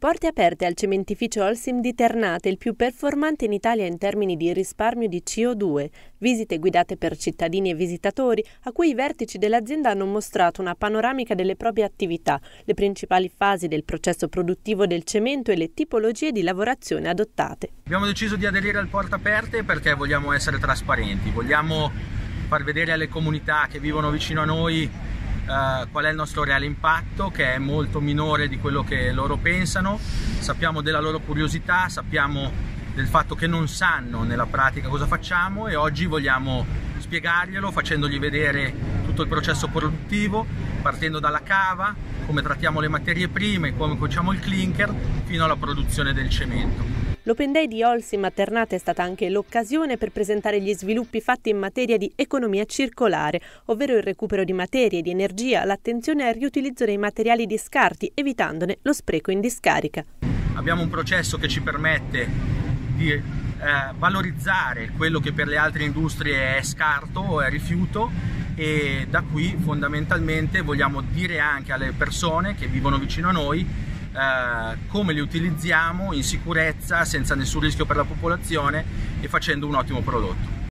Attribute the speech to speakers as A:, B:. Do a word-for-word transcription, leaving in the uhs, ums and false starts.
A: Porte aperte al cementificio Holcim di Ternate, il più performante in Italia in termini di risparmio di C O due. Visite guidate per cittadini e visitatori, a cui i vertici dell'azienda hanno mostrato una panoramica delle proprie attività, le principali fasi del processo produttivo del cemento e le tipologie di lavorazione adottate.
B: Abbiamo deciso di aderire al Porte Aperte perché vogliamo essere trasparenti, vogliamo far vedere alle comunità che vivono vicino a noi Uh, qual è il nostro reale impatto, che è molto minore di quello che loro pensano. Sappiamo della loro curiosità, sappiamo del fatto che non sanno nella pratica cosa facciamo e oggi vogliamo spiegarglielo facendogli vedere tutto il processo produttivo, partendo dalla cava, come trattiamo le materie prime, come cuociamo il clinker, fino alla produzione del cemento.
A: L'Open Day di Holcim a Ternate è stata anche l'occasione per presentare gli sviluppi fatti in materia di economia circolare, ovvero il recupero di materie e di energia, l'attenzione al riutilizzo dei materiali di scarti, evitandone lo spreco in discarica.
B: Abbiamo un processo che ci permette di eh, valorizzare quello che per le altre industrie è scarto o è rifiuto, e da qui fondamentalmente vogliamo dire anche alle persone che vivono vicino a noi Uh, come li utilizziamo in sicurezza, senza nessun rischio per la popolazione e facendo un ottimo prodotto.